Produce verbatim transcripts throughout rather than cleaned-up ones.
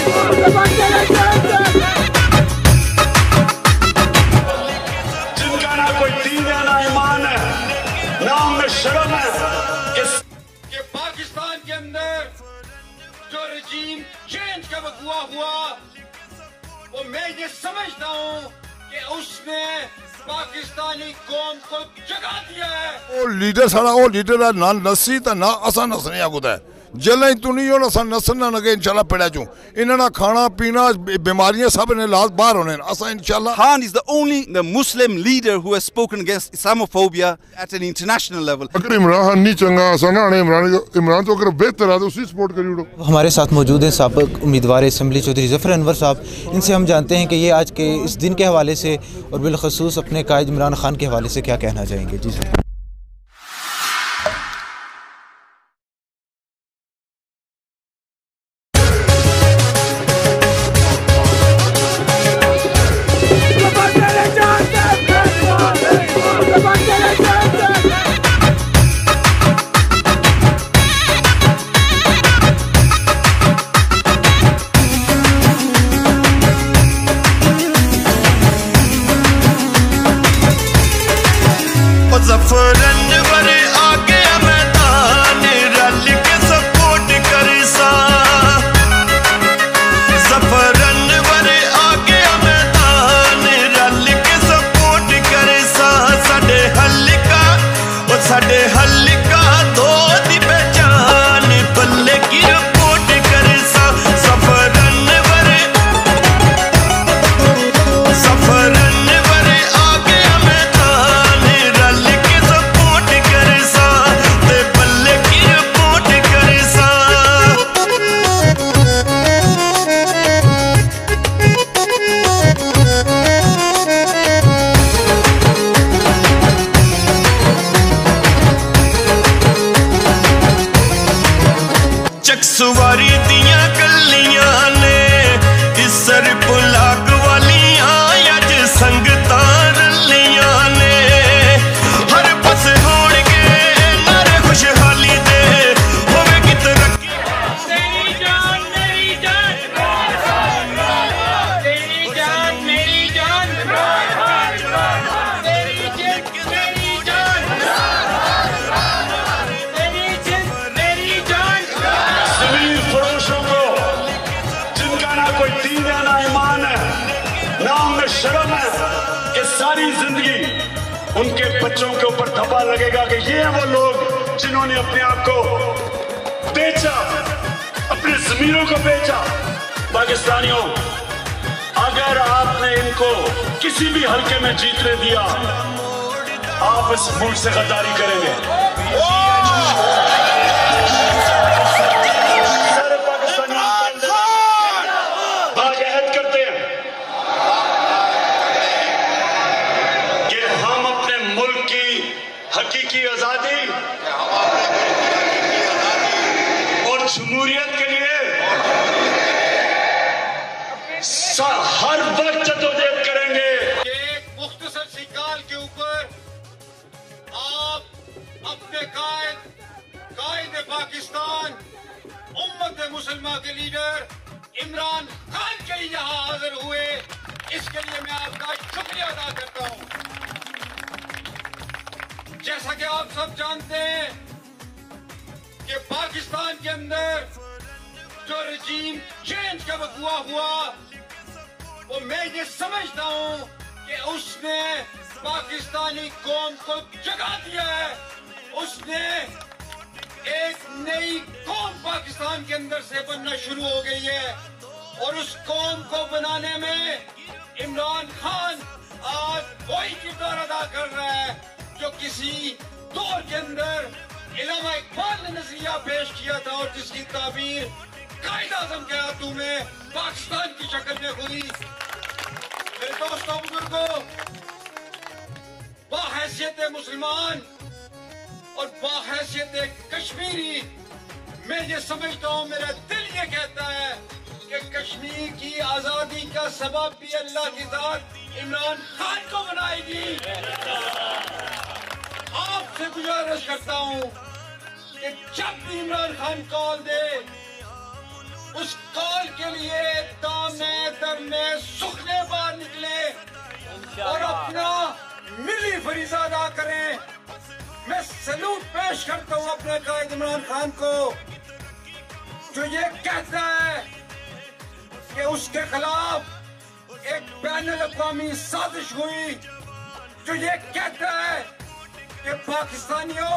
जिनका ना कोई दीन है ना ईमान है ना उनमें शर्म है कि पाकिस्तान के अंदर जो रजीम चेंज का वक़्वा हुआ वो मैं ये समझता हूँ कि उसने पाकिस्तानी कौम को जगा दिया है। वो लीडर सारा वो लीडर है ना नसी तो ना असा नसने आगुदा है जल्द तू नहीं हो असा नसना नगे इंशाल्लाह पेड़ा चूं इन्होंने खाना पीना बीमारियां सब ने लाज बाहर होने असा इंशाल्लाह। Khan is the only the Muslim leader who has spoken against Islamophobia at an international level. अगर इमरान नहीं चंगा आसान आने इमरान इमरान तो अगर बेहतर है तो उसी सपोर्ट करिए। हमारे साथ मौजूद हैं साबिक उम्मीदवार असम्बली चौधरी ज़फ़र अनवर साहब। इनसे हम जानते हैं कि ये आज के इस दिन के हवाले से और बिलखसूस अपने कायद इमरान खान के हवाले से क्या कहना चाहेंगे। जी सर। ज़फ़र अनवर आ गया मैदान रल के सपोर्ट कर सा ज़फ़र अनवर आ गया मैदान रल के सपोर्ट कर सा साडे हल्का ओ साडे हल्का दो दी पहचान बल्ले की रिपोर्ट कर सा ज़फ़र अनवर ज़फ़र अनवर आ गया मैदान रल के सपोर्ट कर सा ते बल्ले की रिपोर्ट कर सा। चकसवारी दिया गलियां ने इसर बुलाग वालियां अज संगतां रलियां ने हर पास होणगे नारे खुशहाली दे होवेगी तरक्की। तेरी जान मेरी जान तेरी जान मेरी जान तेरी जिद मेरी जान तेरी जिद मेरी जान। ज़मीन फरोशों को जिनका ना कोई दीन है ना ईमान है ना उनमें शर्म है कि सारी जिंदगी उनके बच्चों के ऊपर धब्बा लगेगा कि ये हैं वो लोग जिन्होंने अपने आप को बेचा अपनी जमीनों को बेचा। पाकिस्तानियों अगर आपने इनको किसी भी हल्के में जीतने दिया आप इस मुल्क से गद्दारी करेंगे। सारे पाकिस्तानी बात करते हैं कि हम अपने मुल्क की हकीकी आजादी और जमहूरियत के लिए हर वक्त जद्दोजहद करेंगे। एक मुख्तसर सी काल के ऊपर आप अपने कायद कायद पाकिस्तान उम्मत मुसलमान के लीडर इमरान खान के लिए यहाँ हाजिर हुए, इसके लिए मैं आपका शुक्रिया अदा करता हूँ। जैसा कि आप सब जानते हैं कि पाकिस्तान के अंदर जो रजीम चेंज का वक़्वा हुआ वो मैं ये समझता हूँ कि उसने पाकिस्तानी कौम को जगा दिया है। उसने एक नई कौम पाकिस्तान के अंदर से बनना शुरू हो गई है और उस कौम को बनाने में इमरान खान आज वही किरदार अदा कर रहा है जो किसी दौर के अंदर इल्मा इकबाल ने नजरिया पेश किया था और जिसकी ताबीर कायद आज़म के हाथों में पाकिस्तान की शक्ल में हुई। मेरे दोस्तों बुजुर्गों, बाहैसियत मुसलमान और बाहैसियत कश्मीरी मैं ये समझता हूँ, मेरा दिल ये कहता है कि कश्मीर की आजादी का सबब भी अल्लाह की ज़ात इमरान खान को बनाएगी। आपसे गुजारिश करता हूँ कि जब भी इमरान खान कॉल दे उस कॉल के लिए सफर में सुखने बाहर निकले और अपना मिली फरीजा अदा करें। मैं सैल्यूट पेश करता हूं अपने कायद इमरान खान को, जो ये कहता है कि उसके खिलाफ एक बैन अल-अक़वामी साजिश हुई, जो ये कहता है कि पाकिस्तानियों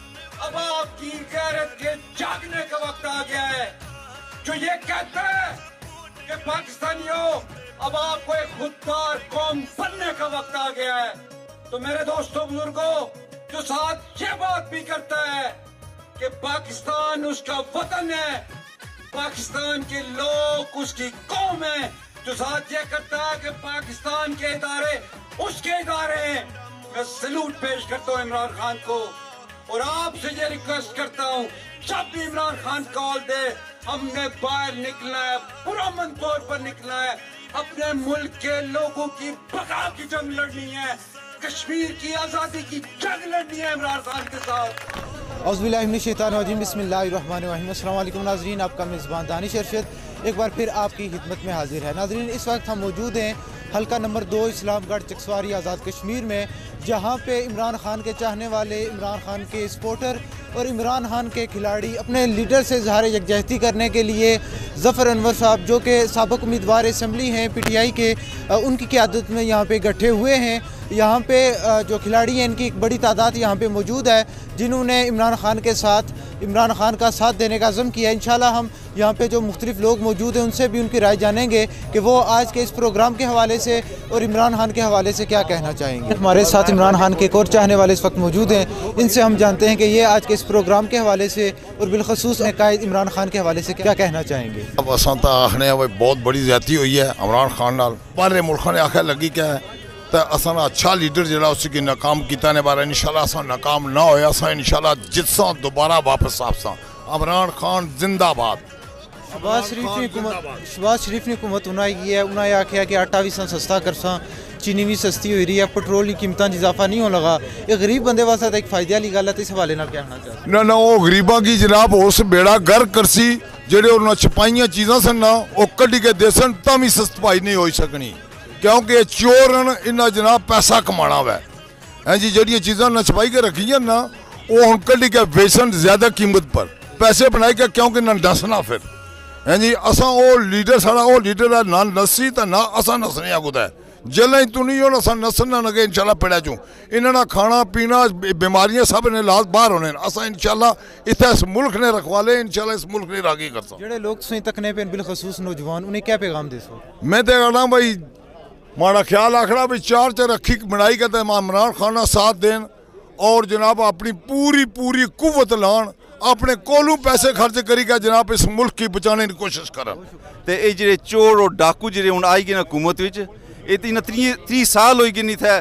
अब आपकी गैरत के जागने का वक्त आ गया है, जो ये कहता है कि पाकिस्तानियों अब आपको एक खुददार कौम बनने का वक्त आ गया है। तो मेरे दोस्तों बुजुर्गों, जो साथ ये बात भी करता है कि पाकिस्तान उसका वतन है, पाकिस्तान के लोग उसकी कौम है, जो साथ ये करता है कि पाकिस्तान के इदारे उसके इदारे हैं, मैं सैल्यूट पेश करता हूँ इमरान खान को और आपसे ये रिक्वेस्ट करता हूँ, जब भी इमरान खान कॉल दे हमने बाहर निकलना है, पुरअमन तौर पर निकलना है, अपने मुल्क के लोगों की बका की जंग लड़नी है, कश्मीर की आज़ादी की जंग लड़नी है इमरान खान के साथ। औज़ुबिल्लाहिमिनश्शैतानिर्रजीम बिस्मिल्लाहिर्रहमानिर्रहीम। अस्सलाम वालेकुम नाज़रीन, आपका मेज़बान दानिश अरशद एक बार फिर आपकी खिदमत में हाजिर है। नाज़रीन, इस वक्त हम मौजूद हैं हल्का नंबर दो इस्लामगढ़ चकसवारी आज़ाद कश्मीर में, जहाँ पे इमरान खान के चाहने वाले, इमरान खान के सपोर्टर और इमरान खान के खिलाड़ी अपने लीडर से इज़हार यकजहती करने के लिए ज़फ़र अनवर साहब, जो कि साबिक़ उम्मीदवार असम्बली हैं पी टी आई के, उनकी क़यादत में यहाँ पे इकट्ठे हुए हैं। यहाँ पे जो खिलाड़ी हैं इनकी एक बड़ी तादाद यहाँ पे मौजूद है, जिन्होंने इमरान खान के साथ इमरान खान का साथ देने का अज़म किया है। इंशाल्लाह हम यहाँ पे जो मुख्तलिफ लोग मौजूद हैं उनसे भी उनकी राय जानेंगे कि वो आज के इस प्रोग्राम के हवाले से और इमरान खान के हवाले से क्या कहना चाहेंगे। हमारे साथ इमरान खान के एक और चाहने वाले इस वक्त मौजूद हैं, इनसे हम जानते हैं कि ये आज के इस प्रोग्राम के हवाले से और बिलखसूस कायद इमरान खान के हवाले से क्या कहना चाहेंगे। अब असां तां आखने बहुत बड़ी ज़्यादती हुई है इमरान खान नाल, बाहर मुल्कों ने आखिर लगी क्या है तो असा अच्छा लीडर जो उसकी नाकाम किया ने बारे इंशाल्लाह असा नाकाम ना होया, असा इंशाल्लाह जितसा दोबारा वापस आपसा इमरान खान जिंदाबाद। शहबाज शरीफ ने हुकूमत शहबाज शरीफ ने हुकूमत उन्हें की है, उन्हें आख्या कि आटा भी सस्ता करसा, चीनी भी सस्ती हो रही है, पेट्रोल की कीमतों में इजाफा नहीं हो लगा। एक गरीब बंदे वास्ते एक फायदे वाली गल है, इस हवाले नाल क्या कहना चाहते ना ना वो गरीबों की जनाब उस बेड़ा गर करसी जेडे उन्होंने छपाइया चीज़ां सन ना वो कड्ढी के देसन तां भी सस्ती नहीं हो सकनी, क्योंकि चोर इन्ना जनाब पैसा कमाना वै हैं जी। जड़िया चीज़ा न छपाई के रखी ना वो हम कड्ढी के बेचन ज्यादा कीमत पर पैसे बनाए के, क्योंकि ना दसना फिर हैं जी। असा वो लीडर साड़ा वो लीडर है ना नसी तो ना असा नसने कुदै जेल तू नहीं हो असा नसना नगे इंशाल्लाह पेड़ा चूँ इन्होंने खाना पीना बीमारियां सब ने लाज बाहर होने असा इंशाल्लाह इतना इस मुल्क ने रखवाले, इंशाल्लाह इस मुल्क ने रागी कर सकते। जो लोग तुसीं तकने पे बिलखसूस नौजवान उन्हें क्या पैगाम दे सो? मैं तो कहना भाई माड़ा ख्याल आखड़ा भी चार चार रखी बनाई करते इमरान खान साथ देन और जनाब अपनी पूरी पूरी कुव्वत लान, अपने कोलू पैसे खर्च करी का जनाब इस मुल्क की बचाने की कोशिश करन। ते ये जेडे चोर और डाकू जेडे हुण आई गए ना हुकूमत विच, ये तीन त्री त्री साल हो गए नहीं थे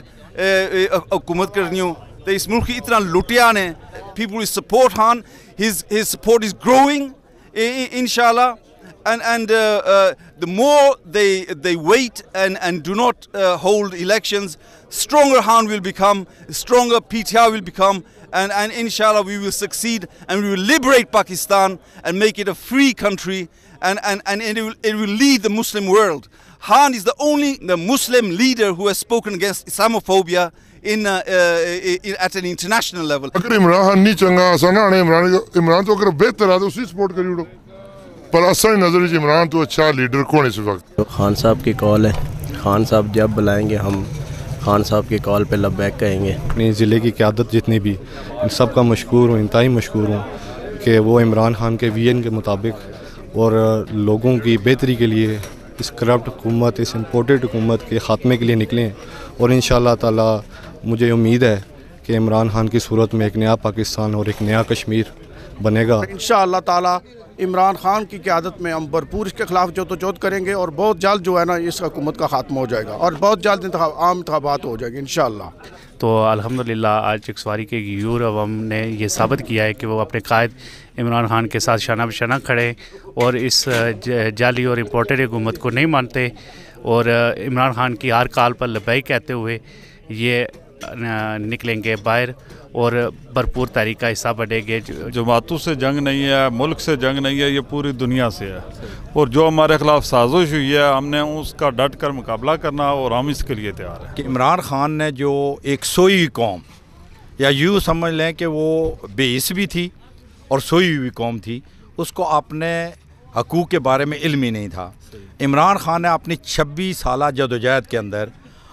हुकूमत करनियों, तो इस मुल्क की इतना लुटिया ने। पीपल इज सपोर्ट हान, his his support is growing इंशाल्लाह। And and uh, uh, the more they they wait and and do not uh, hold elections, stronger Han will become, stronger P T I will become, and and inshallah we will succeed and we will liberate Pakistan and make it a free country, and and and it will it will lead the Muslim world. Han is the only the Muslim leader who has spoken against Islamophobia in, uh, uh, in at an international level. अगर इमरान खान नहीं चंगा असा ना इमरान इमरान तो अगर बेहतर है तो उसी सपोर्ट करी उड़ो, पर असल नजर इमरान तो अच्छा लीडर कौन इस वक्त? तो खान साहब की कॉल है, खान साहब जब बुलाएंगे हम खान साहब की कॉल पे लब्बैक कहेंगे। अपने ज़िले की क़यादत जितनी भी इन सब का मशकूर हूँ, इंतहाई मशकूर हूँ कि वो इमरान खान के विजन के मुताबिक और लोगों की बेहतरी के लिए इस करप्ट हुकूमत, इस इम्पोर्टेड हुकूमत के ख़ात्मे के लिए निकलें। और इंशाअल्लाह ताला मुझे उम्मीद है कि इमरान खान की सूरत में एक नया पाकिस्तान और एक नया कश्मीर बनेगा। इंशाअल्लाह ताला इमरान खान की क़यादत में हम भरपूर इसके खिलाफ जद्दोजहद करेंगे और बहुत जल्द जो है ना इस हुकूमत का खात्मा हो जाएगा और बहुत जल्द आम इंतखाबात हो जाएंगे इंशाअल्लाह। तो अल्हम्दुलिल्लाह आज चकसवारी के यूर अवाम ने ये साबित किया है कि वो अपने कायद इमरान खान के साथ शाना बशाना खड़े और इस जाली और इम्पोर्टेड हुकूमत को नहीं मानते और इमरान खान की हर काल पर लबैक कहते हुए ये निकलेंगे बाहर और भरपूर तारीख का हिस्सा बनेंगे। जमातों से जंग नहीं है, मुल्क से जंग नहीं है, ये पूरी दुनिया से है। और जो हमारे खिलाफ साजिश हुई है हमने उसका डट कर मुकाबला करना और हम इसके लिए तैयार हैं। कि इमरान खान ने जो एक सोई कौम, या यूँ समझ लें कि वो बेइस भी थी और सोई हुई कौम थी, उसको अपने हकूक़ के बारे में इल्म ही नहीं था। इमरान खान ने अपनी छब्बीस साल जदोजहद के अंदर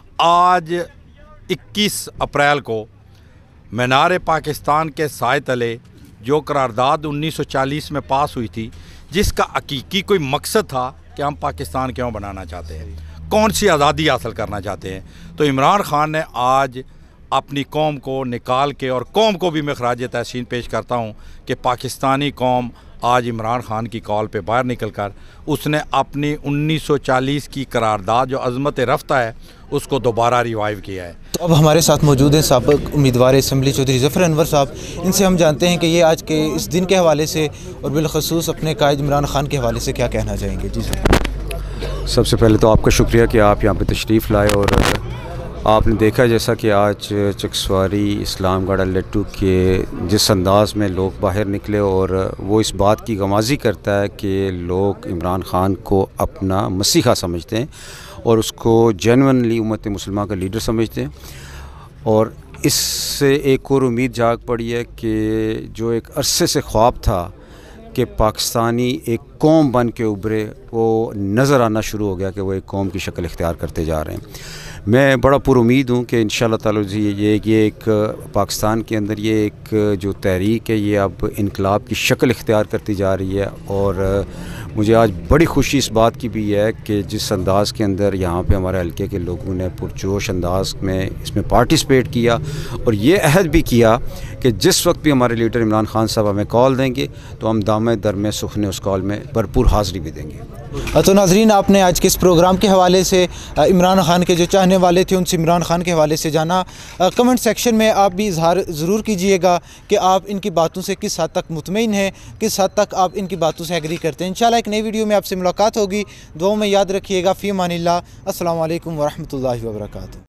आज इक्कीस अप्रैल को मीनार पाकिस्तान के साए तले जो करारदाद उन्नीस सौ चालीस में पास हुई थी, जिसका हकीकी कोई मकसद था कि हम पाकिस्तान क्यों बनाना चाहते हैं, कौन सी आज़ादी हासिल करना चाहते हैं, तो इमरान खान ने आज अपनी कौम को निकाल के, और कौम को भी मैं खराज तहसीन पेश करता हूँ कि पाकिस्तानी कौम आज इमरान खान की कॉल पे बाहर निकल कर उसने अपनी उन्नीस सौ चालीस की करारदाद जो अज़मत रफ्ता है उसको दोबारा रिवाइव किया है। तो अब हमारे साथ मौजूद हैं साबिक़ उम्मीदवार असम्बली चौधरी ज़फ़र अनवर साहब। इनसे हम जानते हैं कि ये आज के इस दिन के हवाले से और बिलखसूस अपने कायद इमरान खान के हवाले से क्या कहना चाहेंगे। जी सर। सबसे पहले तो आपका शुक्रिया कि आप यहाँ पर तशरीफ़ लाए, और आपने देखा जैसा कि आज चकसवारी इस्लामगढ़ लट्टू के जिस अंदाज़ में लोग बाहर निकले, और वो इस बात की गमाज़ी करता है कि लोग इमरान खान को अपना मसीहा समझते हैं और उसको जेन्युइनली उम्मत मुसलमान का लीडर समझते हैं। और इससे एक और उम्मीद जाग पड़ी है कि जो एक अरसे से ख्वाब था कि पाकिस्तानी एक कौम बन के उभरे, वो नज़र आना शुरू हो गया कि वो एक कौम की शक्ल इख्तियार करते जा रहे हैं। मैं बड़ा पुरुमीद हूँ कि इंशाअल्लाह ताला जी ये ये एक पाकिस्तान के अंदर ये एक जो तहरीक है ये अब इनकलाब की शक्ल इख्तियार करती जा रही है। और मुझे आज बड़ी खुशी इस बात की भी है कि जिस अंदाज़ के अंदर यहाँ पे हमारे हल्के के लोगों ने पुरजोश अंदाज में इसमें पार्टिसिपेट किया और ये अहद भी किया कि जिस वक्त भी हमारे लीडर इमरान खान साहब हमें कॉल देंगे तो हम दाम दर में सुखने उस कॉल में भरपूर हाज़िरी भी देंगे। तो नाजरीन, आपने आज के इस प्रोग्राम के हवाले से इमरान खान के जो चाहने वाले थे उनसे इमरान खान के हवाले से जाना। कमेंट सेक्शन में आप भी इजहार ज़रूर कीजिएगा कि आप इनकी बातों से किस हद तक मुतमईन हैं, किस हद तक आप इनकी बातों से एग्री करते हैं। इंशाल्लाह एक नई वीडियो में आपसे मुलाकात होगी। दुआओं में याद रखिएगा। फ़ी अमानिल्लाह। अस्सलामु अलैकुम वरहमतुल्लाहि वबरकातुहू।